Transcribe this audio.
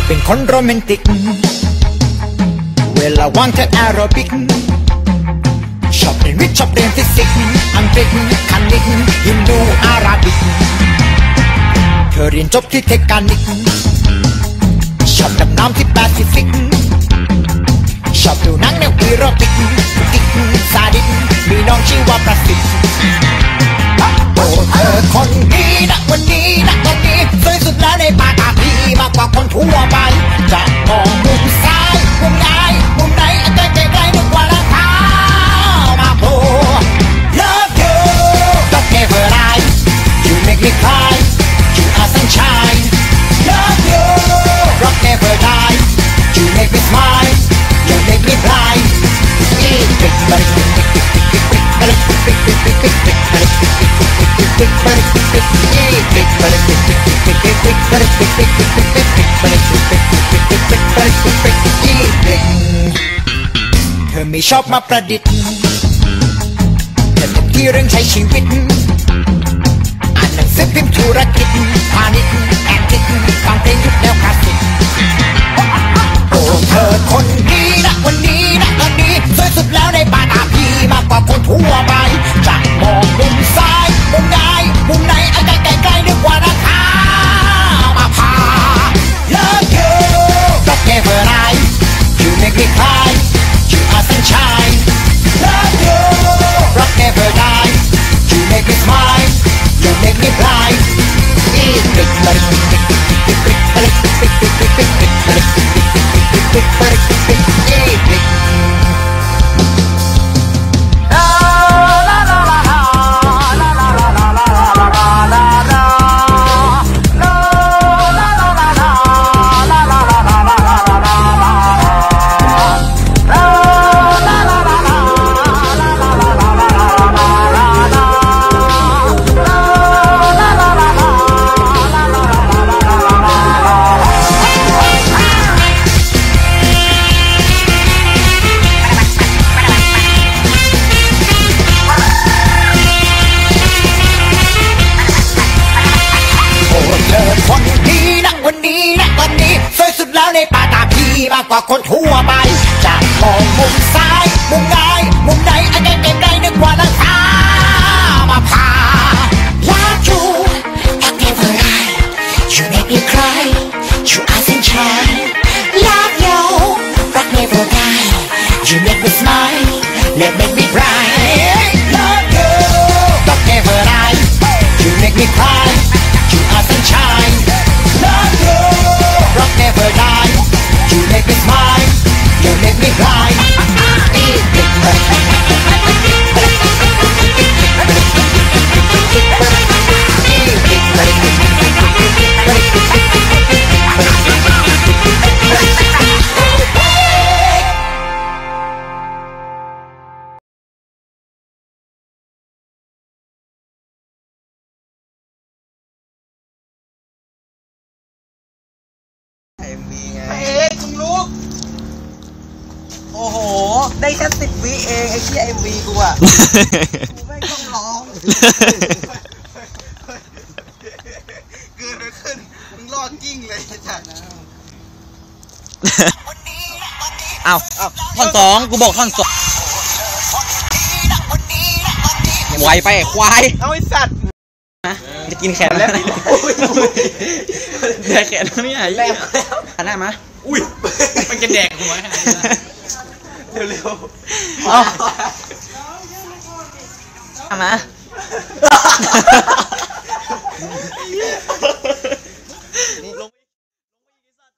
เป็นคนโรแมนติกเวลาว่างเธอแอโรบิกชอบเรียนวิทย์ชอบเรียนฟิสิกส์อังกฤษคณิตฮินดูอาราบิกเธอเรียนจบที่เทคนิคชอบดำน้ำที่แปซิฟิกชอบดูหนังแนวอีโรติกกิ๊กซาดิสมีน้องชื่อว่าประสิทธิ์โอ้เธอคนนี้นะวันนี้นะตอนนี้สวยสุดแล้วในปาตาพีมากกว่าคนทั่วไปจะมองมุมซ้ายมุมไหนมุมไหนใกล้ใกล้ใกล้นึกว่าราคามาโผล่ Love you don't never lie you make me cry you are sunshine Love you rock never die you make me smile you make me blindเธอไม่ชอบมาประดิษฐ์แต่เต็มที่เรื่องใช้ชีวิตอ่านหนังสือพิมพ์ธุรกิจพาณิชย์แอคทิฟฟังเพลงยุคแนวคลาสสิกโอ้เธอคนนี้นะวันนี้นะตอนนี้สวยสุดแล้วในปาตาพีมากกว่าคนทั่วไปจะมองมุมซ้ายมุมไหนมุมไหนใกล้ใกล้ใกล้นึกว่าราคามาพา Love you don't never lie you make me cry you are sunshine Love you rock never die you make me smile you make me blindในปาตาพีมากกว่าคนทั่วไปจะมองมุมซ้ายมุมไหนมุมไหนใกล้ใกล้ใกล้นึกว่าราคามาพา Love you don't never lie you make me cry you are sunshine Love you rock never die you make me smile let make me bright Love you don't never lie you make me cry you are sunshine Love you rock never die you make me smile you make me cry โอ้โหได้แค่10 วิเองไอ้เหี้ย MV กูอ่ะกูไม่ต้องร้องเกินไปขึ้นมึงรอดกิ้งเลยจัดอ้าวท่อนสองกูบอกท่อนสองไวไปควายเอาไอ้สัตว์จะกินแขนแล้วแดกแขนไม่หายแล้วหันหน้ามาอุ้ยมันจะแดกหัวเร็วๆเอามา